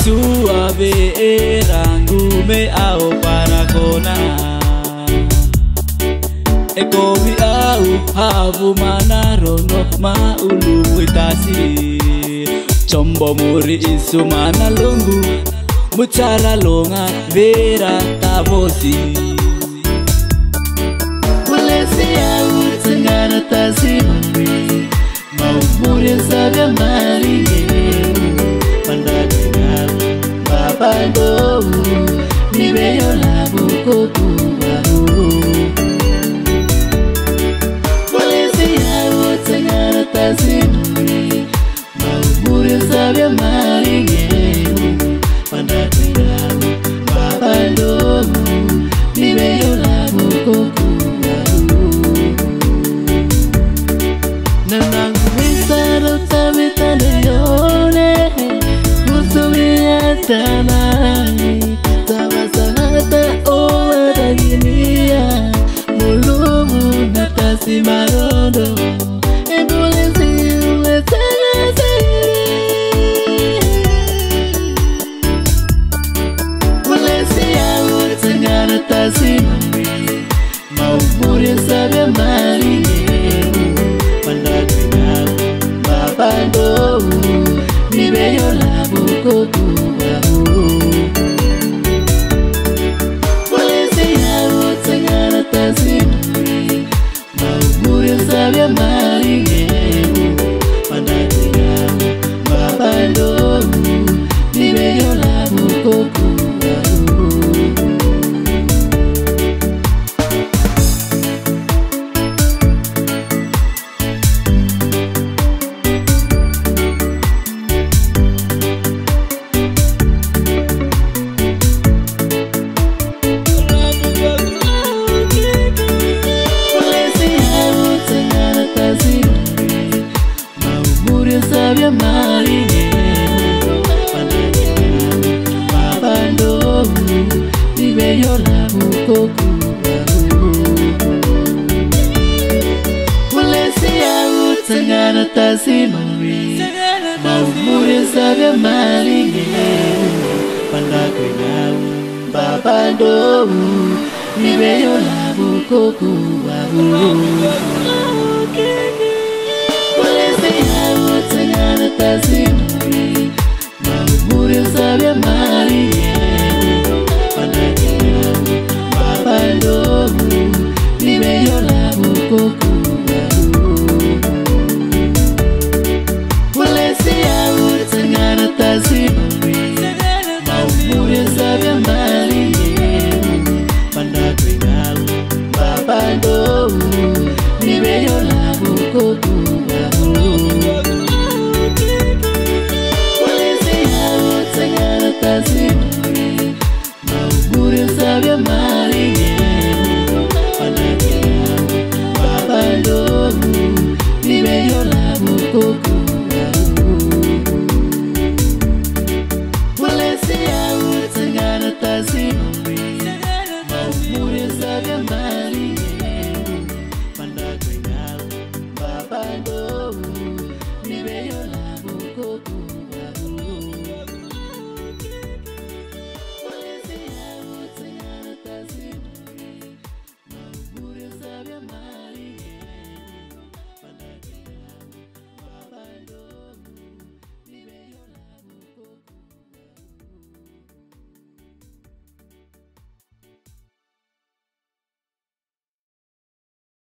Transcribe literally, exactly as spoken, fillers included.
suave rangume ao parakona ekomi au havu manarono maulu tasi chombo muri isu mana lungu muchara longa vera tavosi Walesi au Changana tasi mauri mau muri sabe maringe pandakina babando ni beyo labu kokubaru Walesi au Changana tasi mauri mau muri sabe maringe pandakina babando ni beyo labu kokubaru Nanangu misaro tabitane yone Musumia tanai Tawasahata owa daginia Mulumu natasi marondo Engulesi uletanasi Walesi au Changana tasi mauri Mau muri sabe maringe Babando ni beyo labu kokubaru Walesi au Changana tasi mauri mau muri sabe maringe pandakina babando ni beyo labu kokubaru Sabia maringe pandakina babando ni beyo labu kokubaru Walesi au Changana tasi mauri mau muri sabia maringe pandakina babando ni beyo labu kokubaru Changana